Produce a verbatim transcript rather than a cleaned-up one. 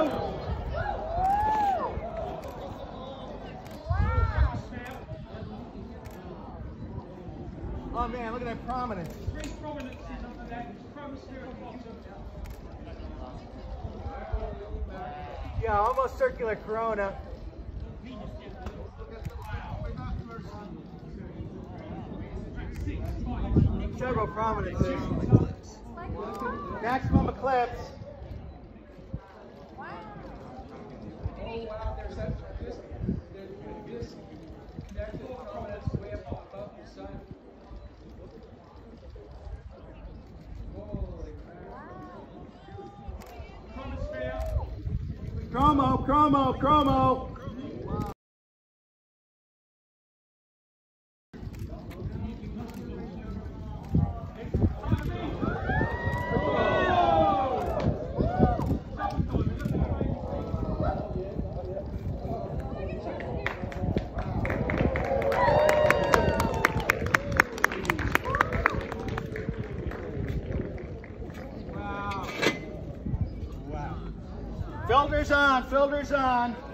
Oh man, look at that prominence. Three prominences under that chromosphere at the bottom. Yeah, almost circular corona. Several prominences. Maximum eclipse. Chromo, chromo, chromo. Filters on, filters on.